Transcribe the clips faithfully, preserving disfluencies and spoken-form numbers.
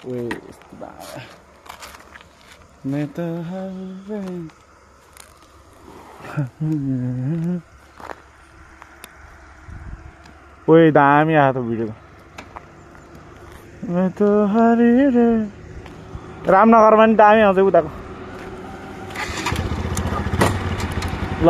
Wih, matahari. Wih, दामी आएको छ भिडियो। matahari रे रामनगरमा नि दामी आउँछ उताको। ल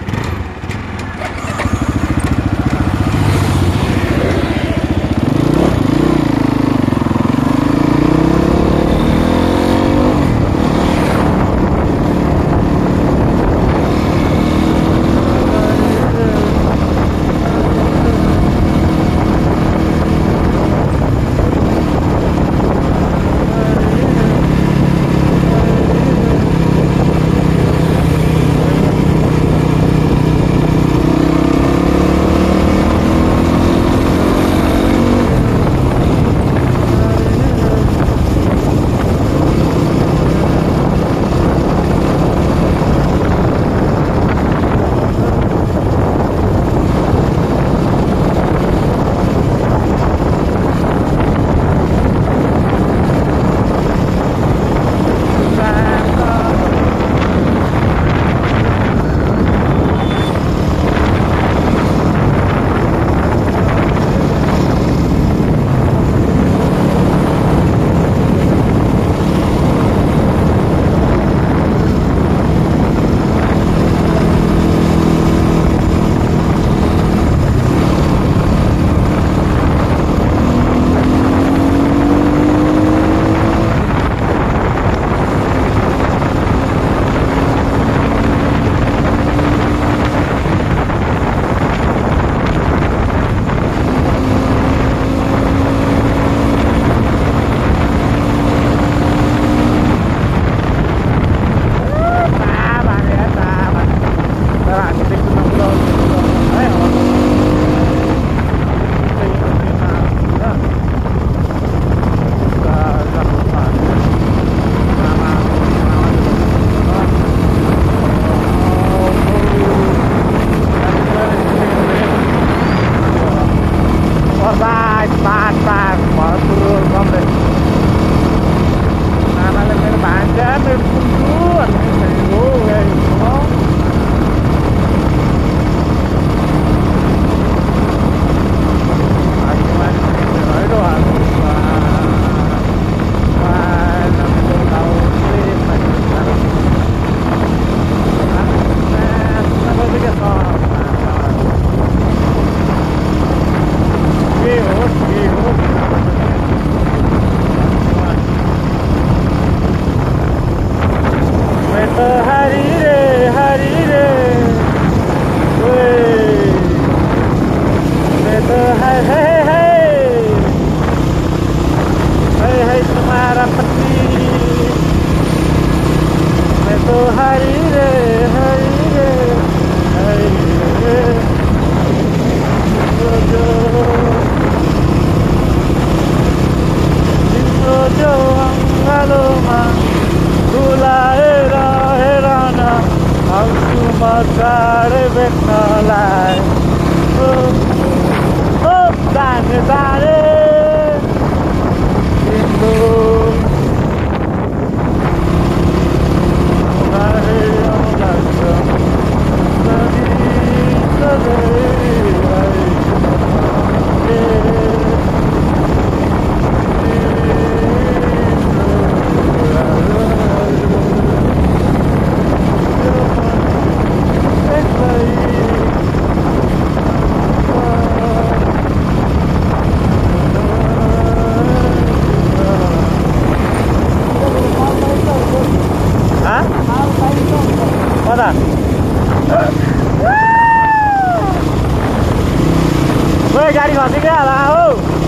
गाडी खसी क्या होला हो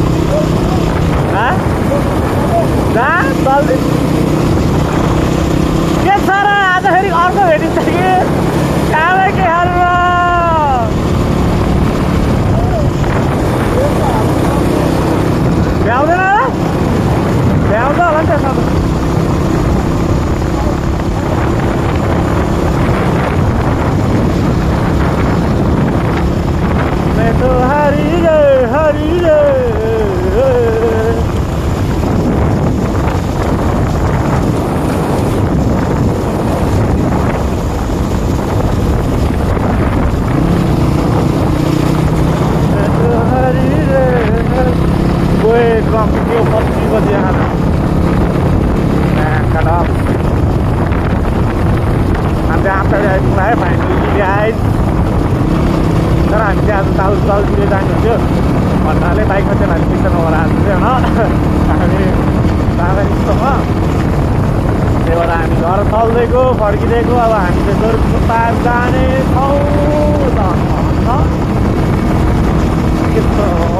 के छ र आज फेरि अर्को भेटिन्छ कि कामै के हाल्नु भ्याउँदैन र भ्याउँछ होला नि त्यसमा तो हरी रे हरी रे यो पच्चिस बजी आएर cut off. Nanti after I mulai finally guys. Sekarang हामी चाहिँ आज ताल तालतिर जानुहुन्थ्यो भन्नाले बाइकमा चाहिँ हामी पिक्चर नगराएको थियो होइन हामी दादासँग त्यही भएर हामी घर चल्दैको फर्किँदैको अब हामी चाहिँ जोरबुट्टा जाने छौँ त के छ